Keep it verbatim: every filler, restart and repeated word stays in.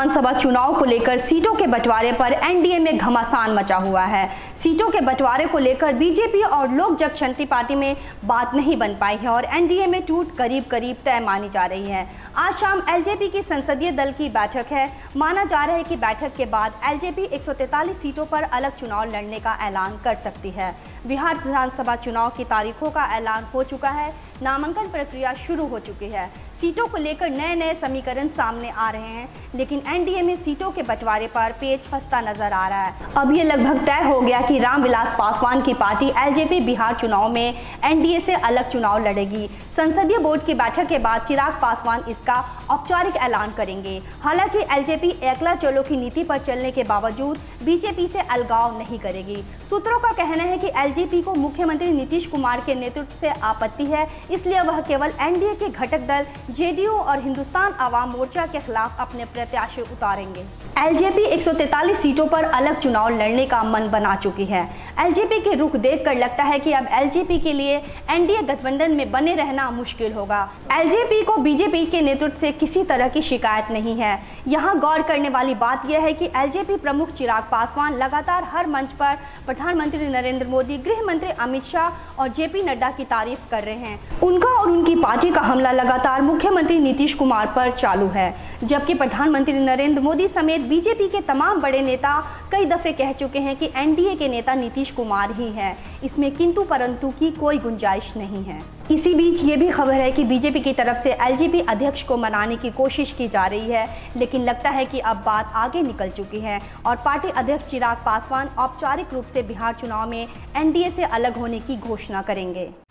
विधानसभा चुनाव को लेकर सीटों के बंटवारे पर एनडीए में घमासान मचा हुआ है। सीटों के बंटवारे को लेकर बीजेपी और लोक जनशक्ति पार्टी में बात नहीं बन पाई है और एनडीए में टूट करीब करीब तय मानी जा रही है। आज शाम एलजेपी की संसदीय दल की बैठक है। माना जा रहा है कि बैठक के बाद एलजेपी एक सौ तैंतालीस सीटों पर अलग चुनाव लड़ने का ऐलान कर सकती है। बिहार विधानसभा चुनाव की तारीखों का ऐलान हो चुका है। नामांकन प्रक्रिया शुरू हो चुकी है। सीटों को लेकर नए नए समीकरण सामने आ रहे हैं, लेकिन एनडीए में सीटों के बंटवारे पर पेच फंसता नजर आ रहा है। अब ये लगभग तय हो गया कि रामविलास पासवान की पार्टी एलजेपी बिहार चुनाव में एनडीए से अलग चुनाव लड़ेगी। संसदीय बोर्ड की बैठक के बाद चिराग पासवान इसका औपचारिक ऐलान करेंगे। हालांकि एलजेपी एकला चलो की नीति पर चलने के बावजूद बीजेपी से अलगाव नहीं करेगी। सूत्रों का कहना है कि एलजेपी को मुख्यमंत्री नीतीश कुमार के नेतृत्व से आपत्ति है, इसलिए वह केवल एनडीए के घटक दल जेडीयू और हिंदुस्तान आवाम मोर्चा के खिलाफ अपने प्रत्याशी उतारेंगे। एलजेपी एक सौ तैंतालीस सीटों पर अलग चुनाव लड़ने का मन बना चुकी है। एलजेपी के रुख देखकर लगता है कि अब एलजेपी के लिए एनडीए गठबंधन में बने रहना मुश्किल होगा। एलजेपी को बीजेपी के नेतृत्व से किसी तरह की शिकायत नहीं है। यहाँ गौर करने वाली बात यह है कि एलजेपी प्रमुख चिराग पासवान लगातार हर मंच पर प्रधानमंत्री नरेंद्र मोदी, गृह मंत्री अमित शाह और जेपी नड्डा की तारीफ कर रहे हैं। उनका और उनकी पार्टी का हमला लगातार मुख्यमंत्री नीतीश कुमार पर चालू है, जबकि प्रधानमंत्री नरेंद्र मोदी समेत बीजेपी के तमाम बड़े नेता कई दफे कह चुके हैं कि एनडीए के नेता नीतीश कुमार ही हैं। इसमें किंतु परंतु की कोई गुंजाइश नहीं है। इसी बीच ये भी खबर है कि बीजेपी की तरफ से एलजेपी अध्यक्ष को मनाने की कोशिश की जा रही है, लेकिन लगता है कि अब बात आगे निकल चुकी है और पार्टी अध्यक्ष चिराग पासवान औपचारिक रूप से बिहार चुनाव में एनडीए से अलग होने की घोषणा करेंगे।